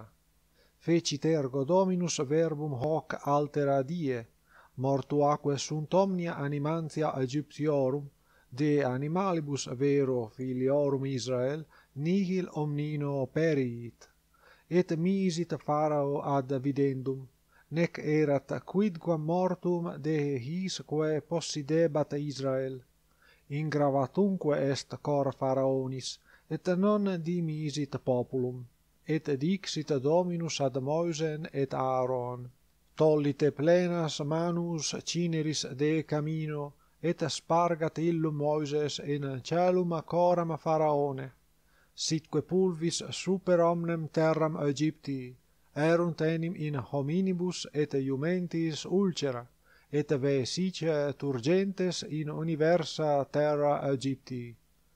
A: Fecit ergo Dominus verbum hoc altera die, mortuaque sunt omnia animantia Ægyptiorum, de animalibus vero filiorum Israel, nihil omnino periit. Et misit Pharao ad videndum, nec erat quidquam mortum de his quae possidebat Israel. Ingravatumque est cor Pharaonis, et non dimisit populum. Et dixit Dominus ad Mosem et Aaron, tollite plenas manus cineris de camino, et spargat illum Moses in celum coram Pharaone, sitque pulvis super omnem terram Ægypti, erunt enim in hominibus et iumentis ulcera, et vesice turgentes in universa terra Ægypti.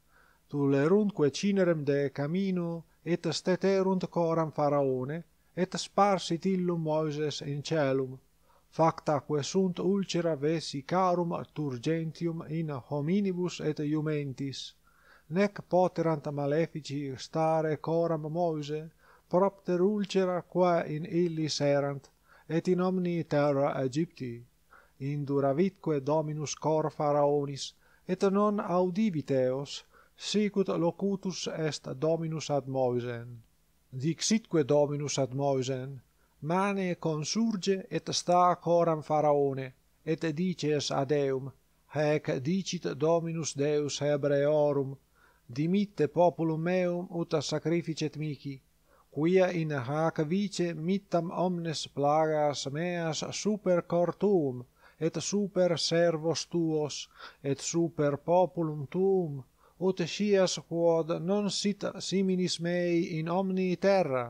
A: Tuleruntque cinerem de camino, et steterunt coram Pharaone, et sparsit illum Moses in celum, factaque sunt ulcera vesicarum turgentium in hominibus et iumentis, nec poterant malefici stare coram Mose, propter ulcera qua in illis erant, et in omni terra Aegypti. Induravitque Dominus cor Pharaonis, et non audivit eos, sicut locutus est Dominus ad Moisen. Dixitque Dominus ad Moisen, mane consurge et sta coram Pharaone, et dices ad eum, haec dicit Dominus Deus Hebreorum, dimitte populum meum ut sacrificet mihi, quia in hac vice mittam omnes plagas meas super cor tuum, et super servos tuos, et super populum tuum, ut scias quod non sit similis mei in omni terra.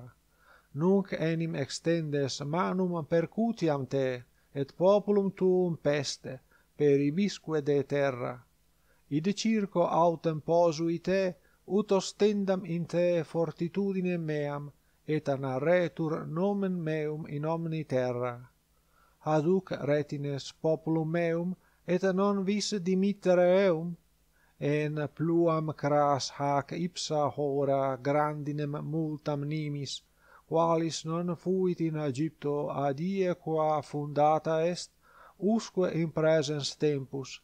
A: Nunc enim extendes manum percutiam te, et populum tuum peste, peribisque de terra. Id circo autem posui te, ut ostendam in te fortitudinem meam, et narretur nomen meum in omni terra. Haduc retines populum meum, et non vis dimittere eum? En pluam cras hac ipsa hora grandinem multam nimis, qualis non fuit in Ægypto ad ie qua fundata est, usque in praesens tempus.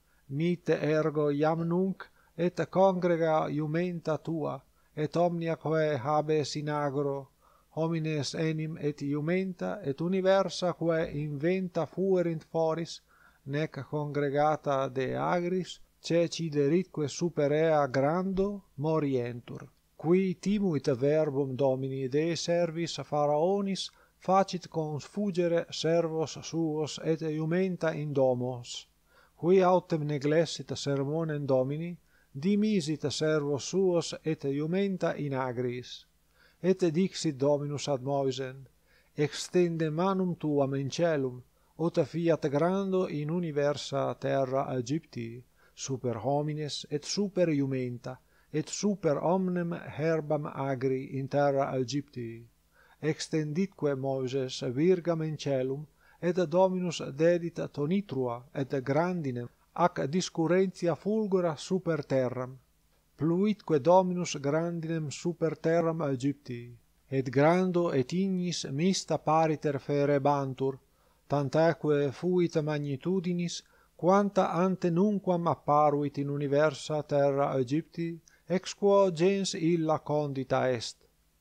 A: Mitte ergo iam nunc, et congrega iumenta tua, et omnia quae habes in agro, homines enim et iumenta, et universa quae inventa fuerint foris, nec congregata de agris, cecideritque super ea grando, morientur. Qui timuit verbum Domini de servis Pharaonis, facit confugere servos suos et iumenta in domos. Qui autem neglessit sermonem Domini, dimisit servos suos et iumenta in agris. Et dixit Dominus ad Moisen, extende manum tuam in celum, ut fiat grando in universa terra Aegypti, super homines et super iumenta, et super omnem herbam agri in terra Aegypti. Extenditque Moses virgam in celum, et Dominus dedit tonitrua et grandinem, ac discurrentia fulgura super terram. Pluitque Dominus grandinem super terram Aegypti, et grando et ignis mista pariter ferebantur, tantaque fuit magnitudinis, quanta ante nunquam apparuit in universa terra Aegypti, ex quo gens illa condita est.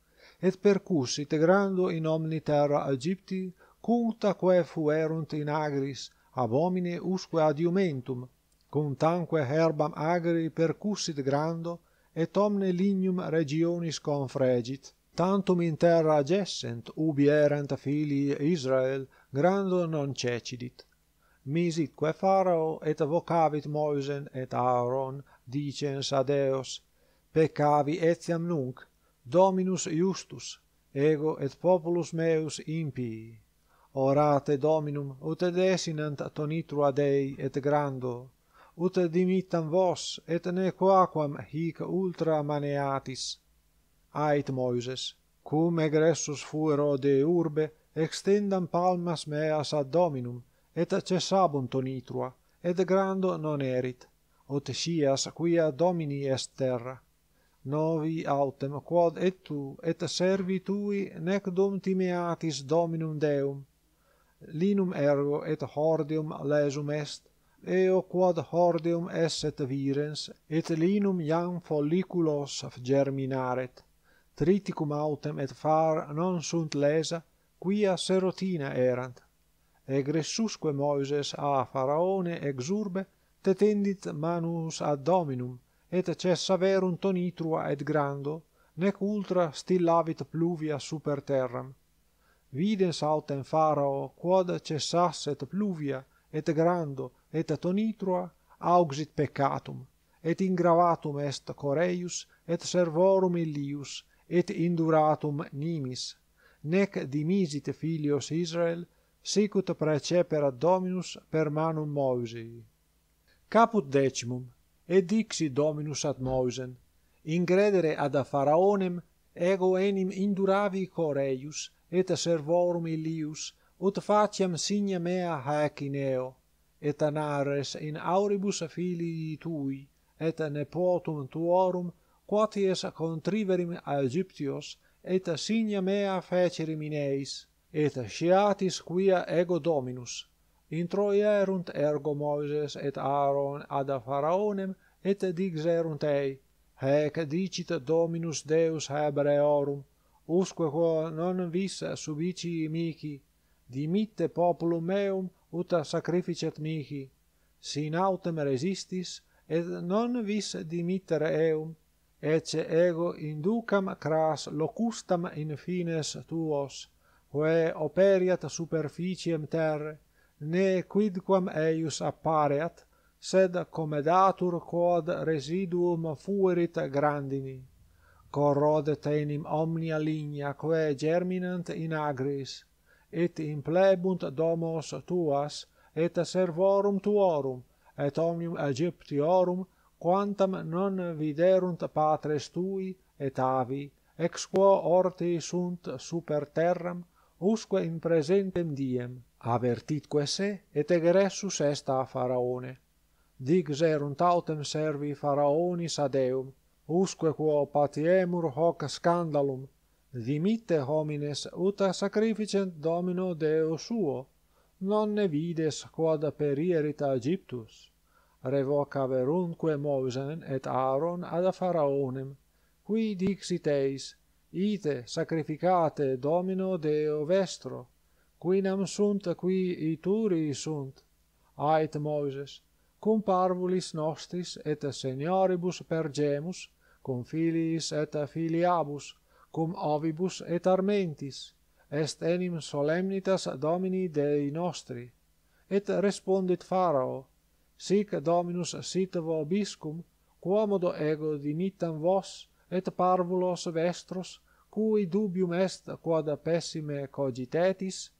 A: Et percussit grando in omni terra Aegypti, cunctaque fuerunt in agris, ab homine usque ad iumentum, cuntanque herbam agri percussit grando, et omne lignum regionis confregit. Tantum in terra gessent, ubi erant filii Israël, grando non cecidit. Misitque Pharao et vocavit Moisen et Aaron, dicens ad eos, peccavi etiam nunc, Dominus justus, ego et populus meus impii. Orate Dominum, ut desinant tonitrua Dei et grando, ut dimittam vos, et ne quaquam hic ultra maneatis. Ait Moises, cum egressus fuero de urbe, extendam palmas meas ad Dominum, et cessabunt tonitrua, et grando non erit, ut scias quia Domini est terra. Novi autem quod et tu et servi tui nec dum timeatis Dominum Deum. Linum ergo et hordeum lesum est, eo quod hordeum esset virens, et linum iam folliculos germinaret. Triticum autem et far non sunt lesa, quia serotina erant. Egressusque Moises a Pharaone ex urbe, tetendit manus ad Dominum, et cessaverunt tonitrua et grando, nec ultra stillavit pluvia super terram. Videns autem Pharao quod cessasset pluvia, et grando, et tonitrua, auxit peccatum, et ingravatum est Coreius, et servorum illius, et induratum nimis, nec dimisit filios Israel, sicut preceperat Dominus per manum Moisei. Caput decimum. Et dixit Dominus ad Moisen, ingredere ad Pharaonem, ego enim induravi Coreius, et servorum illius, ut faciam signa mea haec in eo, et nares in auribus filii tui, et nepotum tuorum, quoties contriverim Aegyptios, et signa mea fecerim in eis, et sciatis quia ego Dominus. Introierunt ergo Moses et Aaron ad Pharaonem, et dixerunt ei, Haec dicit Dominus Deus Hebreorum, usque quo non vis subici mihi, dimitte populum meum ut sacrificet mihi, sin autem resistis, et non vis dimittere eum, ecce ego inducam cras locustam in fines tuos, quae operiat superficiem terre, ne quidquam eius appareat, sed comedatur quod residuum fuerit grandini. Corrodet enim omnia ligna quae germinant in agris, et implebunt domos tuas, et servorum tuorum, et omnium Aegyptiorum, quantam non viderunt patres tui et avi, ex quo orti sunt super terram, usque in presentem diem, avertitque se, et egressus est a Pharaone. Dixerunt autem servi Pharaonis ad eum, usque quo patiemur hoc scandalum, dimitte homines ut sacrificent Domino Deo suo, non ne vides quod perierit Aegyptus. Revocaverunque Mosem et Aaron ad Pharaonem, qui dixit eis, ite sacrificate Domino Deo vestro, quinam sunt qui ituri sunt. Ait Moses, cum parvulis nostris et senioribus pergemus, cum filiis et filiabus, cum ovibus et armentis, est enim solemnitas Domini Dei nostri. Et respondit Pharao, sic Dominus sit vobiscum, quomodo ego dimittam vos, et parvulos vestros, cui dubium est quod pessime cogitetis?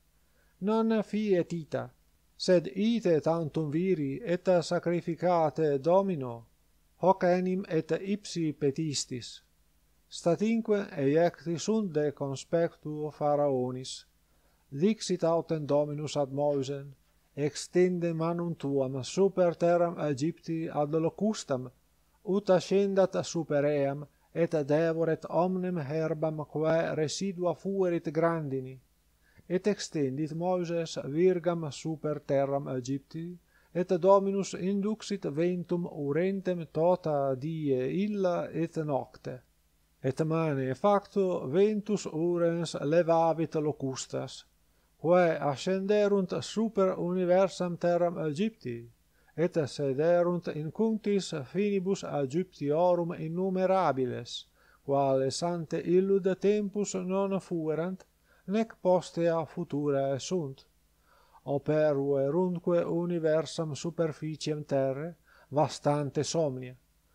A: Non fiet ita, sed ite tantum viri et sacrificate Domino, hoc enim et ipsi petistis. Statinque eiecti sunt de conspectu Pharaonis. Dixit autem Dominus ad Mosem, extende manum tuam super terram Aegypti ad locustam, ut ascendat super eam, et devoret omnem herbam quae residua fuerit grandini. Et extendit Moses virgam super terram Aegypti, et Dominus induxit ventum urentem tota die illa et nocte. Et mane facto ventus urens levavit locustas, quae ascenderunt super universam terram Aegypti, et sederunt in cunctis finibus Aegyptiorum innumerabiles, quales ante illud tempus non fuerant, nec postea futurae sunt. Operuerunque universam superficiem terre, vastante somnia.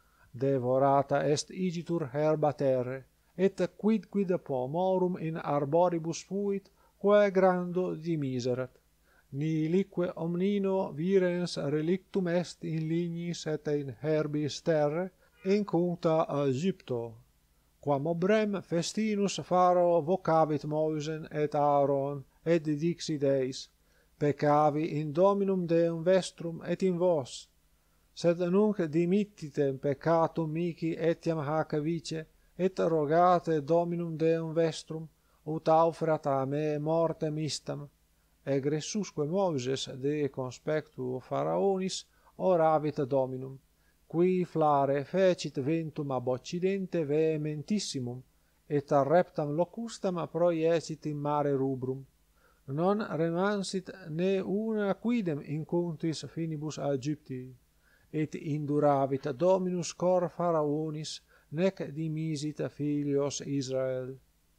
A: Devorata est igitur herba terre, et quidquid pomorum in arboribus fuit, quae grando dimiserat. Nihilique omnino virens relictum est in lignis et in herbis terre, in cuncta Aegypto. Quam obrem festinus Pharao vocavit Mosem et Aaron, et dixit eis, peccavi in Dominum Deum vestrum et in vos, sed nunc dimittitem peccatum mihi etiam hac vice, et rogate Dominum Deum vestrum, ut aufrat a me mortem istam. Egressusque Moses de conspectu Pharaonis oravit Dominum, qui flare fecit ventum ab occidente vehementissimum, et reptam locustam proiecit in mare rubrum. Non remansit ne una quidem in cuntis finibus Aegypti, et induravit Dominus cor Pharaonis, nec dimisit filios Israël.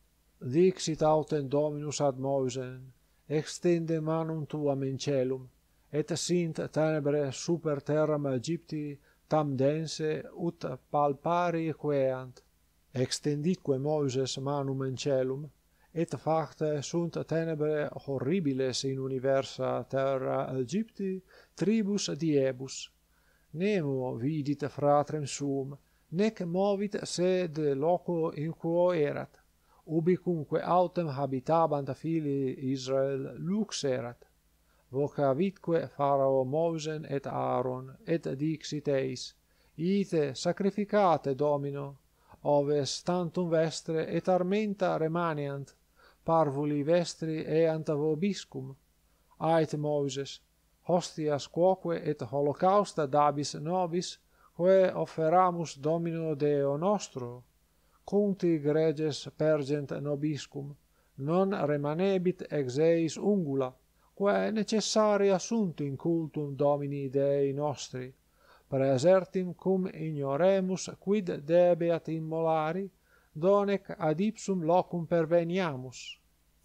A: Dixit autem Dominus ad Mosem, extende manum tuam in celum, et sint tenebre super terram Aegypti tam dense ut palpari queant. Extenditque Moses manum in celum, et facte sunt tenebre horribiles in universa terra Aegypti tribus diebus. Nemo vidit fratrem suum, nec movit se de loco in quo erat, ubicunque autem habitabant filii Israel lux erat. Vocavitque Pharao Mosem et Aaron, et dixit eis, ite sacrificate Domino, oves tantum vestre et armenta remaneant, parvuli vestri eant vobiscum. Ait Moses, hostias quoque et holocausta dabis nobis, quae offeramus Domino Deo nostro, cunti greges pergent nobiscum, non remanebit ex eis ungula, quae necessaria sunt in cultum Domini Dei nostri, praesertim cum ignoremus quid debeat immolari, donec ad ipsum locum perveniamus.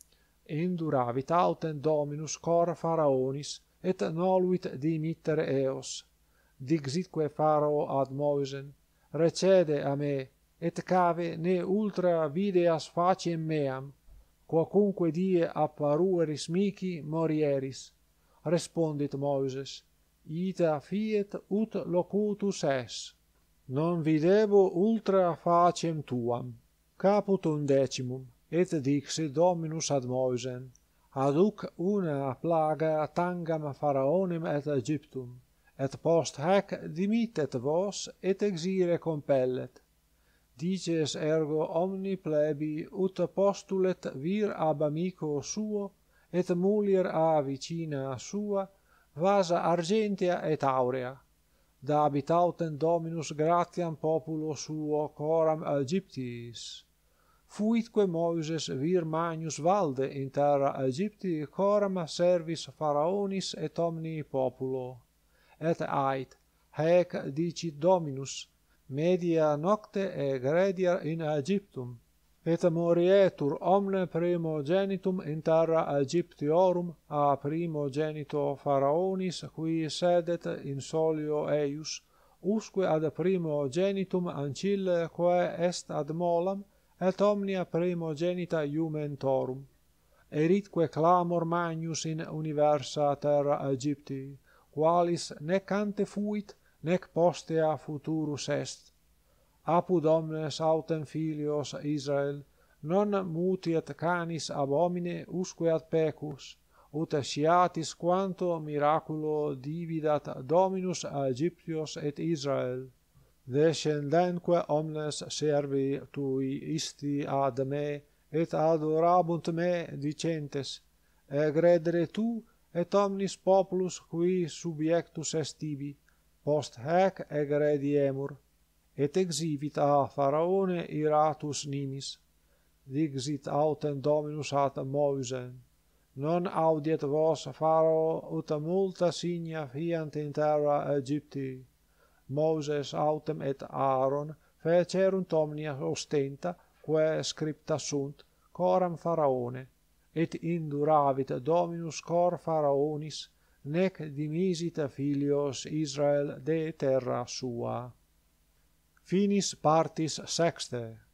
A: Induravit autem Dominus cor Pharaonis, et noluit dimittere eos. Dixitque Pharao ad Mosem, recede a me, et cave ne ultra videas faciem meam, quocunque die apparueris mihi morieris. Respondit Moses, ita fiet ut locutus es. Non videbo ultra faciem tuam. Caput 11. Et dixit Dominus ad Mosem, aduc una plaga tangam Pharaonem et Ægyptum, et post hac dimittet vos et exire compellet. Dices ergo omni plebi ut postulet vir ab amico suo, et mulier a vicina sua, vasa argentea et aurea. Dabit autem Dominus gratiam populo suo coram Ægyptis. Fuitque Moses vir magnus valde in terra Ægypti coram servis Pharaonis et omni populo. Et ait, haec dicit Dominus, media nocte egrediar in Ægyptum, et morietur omne primogenitum in terra Ægyptiorum a primogenito Pharaonis qui sedet in solio eius, usque ad primogenitum ancille quae est ad molam, et omnia primogenita iumentorum. Eritque clamor magnus in universa terra Ægypti, qualis nec ante fuit, nec postea futurus est. Apud omnes autem filios Israël, non mutiet canis ab homine usque ad pecus, ut sciatis quanto miraculo dividat Dominus Ægyptios et Israël. Descendenque omnes servi tui isti ad me, et adorabunt me, dicentes, egredere tu, et omnis populus qui subiectus est ibi, post hac egrediemur. Et exhibit a Pharaone iratus nimis. Dixit autem Dominus ad Mosem, non audiet vos Pharao ut multa signa fiant in terra Ægypti. Moses autem et Aaron fecerunt omnia ostenta, quae scripta sunt, coram Pharaone, et induravit Dominus cor Pharaonis, nec dimisit filios Israel de terra sua. Finis partis sextae.